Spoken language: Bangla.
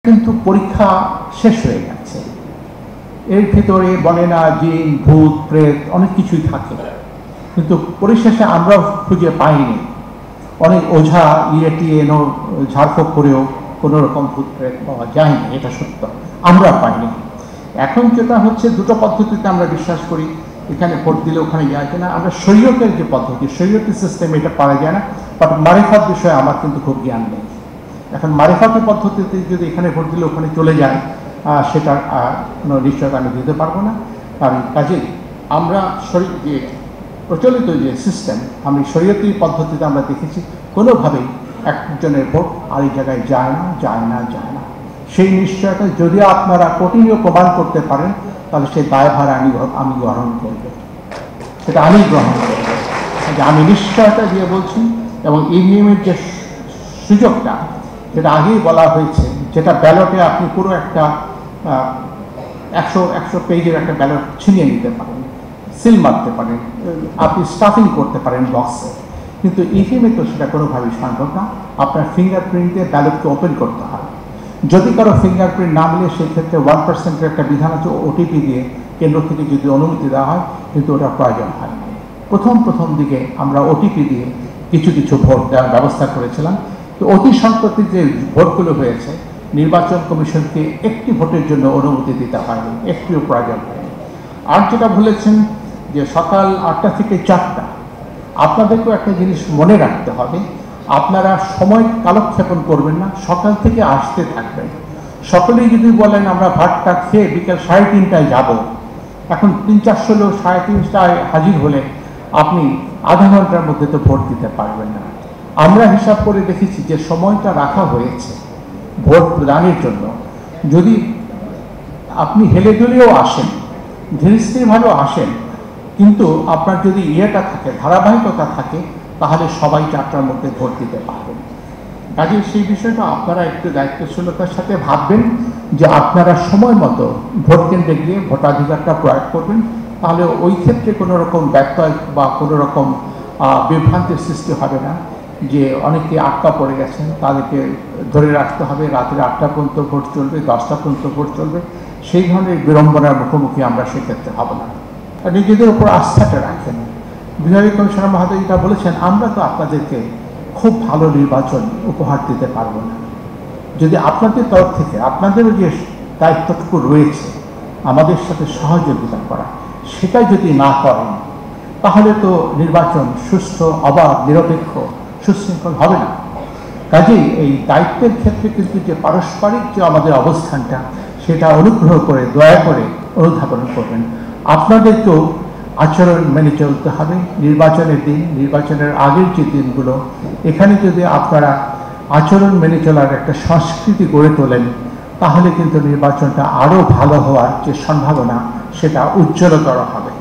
কিন্তু পরীক্ষা শেষ হয়ে গেছে। এর ভিতরে বলে না জিন ভূত প্রেত অনেক কিছুই থাকে, কিন্তু পরিশেষে আমরা খুঁজে পাইনি। অনেক ওঝা টিএনও ঝাড়ফুঁক করেও কোনো রকম ভূত প্রেত পাওয়া যায়নি, এটা সত্য, আমরা পাইনি। এখন যেটা হচ্ছে, দুটো পদ্ধতিতে আমরা বিশ্বাস করি, এখানে ভোট দিলে ওখানে যায় কিনা। আমরা শরীয়তের যে পদ্ধতি, শরীয়তের সিস্টেম, এটা পারা যায় না। বাট মারিফাত বিষয়ে আমার কিন্তু খুব জ্ঞান নেই। এখন মারিফাতি পদ্ধতিতে যদি এখানে ভোট দিলে ওখানে চলে যায়, সেটার কোনো নিশ্চয়তা আমি দিতে পারবো না। কারণ কাজেই আমরা যে প্রচলিত যে সিস্টেম, আমি শরীয়তি পদ্ধতিতে আমরা দেখেছি কোনোভাবেই একজনের ভোট আরেক জায়গায় যায় না, যায় না, যায় না। সেই নিশ্চয়তা যদি আপনারা কঠিনও প্রমাণ করতে পারেন, তাহলে সেই দায়ভার আমি গ্রহণ করব, সেটা আমি গ্রহণ করব। আমি নিশ্চয়তা দিয়ে বলছি। এবং ইভিএমের যে সুযোগটা, যেটা আগেই বলা হয়েছে, যেটা ব্যালটে আপনি পুরো একটা 100 পেজের একটা ব্যালট ছিনিয়ে নিতে পারেন, সিল মারতে পারেন, আপনি স্টাফিং করতে পারেন বক্সে, কিন্তু ইভিএমে তো সেটা কোনোভাবেই সম্ভব না। আপনার ফিঙ্গারপ্রিন্ট দিয়ে ব্যালটকে ওপেন করতে হয়। যদি কারো ফিঙ্গারপ্রিন্ট না মিলে, সেক্ষেত্রে 1% একটা বিধান আছে, ওটিপি দিয়ে কেন্দ্র থেকে যদি অনুমতি দেওয়া হয়, কিন্তু ওটা প্রয়োজন হয় না। প্রথম দিকে আমরা ওটিপি দিয়ে কিছু ভোট দেওয়ার ব্যবস্থা করেছিলাম। তো অতি সম্প্রতি যে ভোটগুলো হয়েছে, নির্বাচন কমিশনকে একটি ভোটের জন্য অনুমতি দিতে হয়নি, একটিও প্রয়োজন হয়নি। আর যেটা বলেছেন যে সকাল 8টা থেকে 4টা, আপনাদেরকেও একটা জিনিস মনে রাখতে হবে, আপনারা সময় কালক্ষেপণ করবেন না, সকাল থেকে আসতে থাকবেন। সকলেই যদি বলেন আমরা ভাতটা খেয়ে বিকেল 3:30টায় যাব, এখন 300-400 লোক 3:30টায় হাজির হলে আপনি আধা ঘন্টার মধ্যে তো ভোট দিতে পারবেন না। আমরা হিসাব করে দেখেছি যে সময়টা রাখা হয়েছে ভোট প্রদানের জন্য, যদি আপনি হেলে দুলেও আসেন, ধীরস্থিরভাবেও আসেন, কিন্তু আপনার যদি থাকে, ধারাবাহিকতা থাকে, তাহলে সবাই 4টার মধ্যে ভোট দিতে পারবেন। কাজে সেই বিষয়টা আপনারা একটু দায়িত্বশীলতার সাথে ভাববেন যে আপনারা সময় মতো ভোট কেন্দ্রে গিয়ে ভোটাধিকারটা প্রয়োগ করবেন। তাহলে ওই ক্ষেত্রে কোনো রকম ব্যত্যয় বা কোনো রকম বিভ্রান্তির সৃষ্টি হবে না। যে অনেকে আটকা পড়ে গেছেন, তাদেরকে ধরে রাখতে হবে, রাত্রে 8টা পর্যন্ত ভোট চলবে, 10টা পর্যন্ত ভোট চলবে, সেই ধরনের বিড়ম্বনার মুখোমুখি আমরা সেক্ষেত্রে হব না। নিজেদের উপর আস্থাটা রাখেন। বিভাগীয় কমিশনার মহোদয় এটা বলেছেন, আমরা তো আপনাদেরকে খুব ভালো নির্বাচন উপহার দিতে পারবো না, যদি আপনাদের তরফ থেকে আপনাদেরও যে দায়িত্বটুকু রয়েছে আমাদের সাথে সহযোগিতা করা, সেটা যদি না করেন, তাহলে তো নির্বাচন সুষ্ঠু, অবাধ, নিরপেক্ষ, সুশৃঙ্খল হবে না। কাজেই এই দায়িত্বের ক্ষেত্রে কিন্তু যে পারস্পরিক যে আমাদের অবস্থানটা, সেটা অনুগ্রহ করে, দয়া করে অনুধাবন করবেন। আপনাদেরকেও আচরণ মেনে চলতে হবে। নির্বাচনের দিন, নির্বাচনের আগের যে দিনগুলো, এখানে যদি আপনারা আচরণ মেনে চলার একটা সংস্কৃতি গড়ে তোলেন, তাহলে কিন্তু নির্বাচনটা আরও ভালো হওয়ার যে সম্ভাবনা, সেটা উজ্জ্বলতর হবে।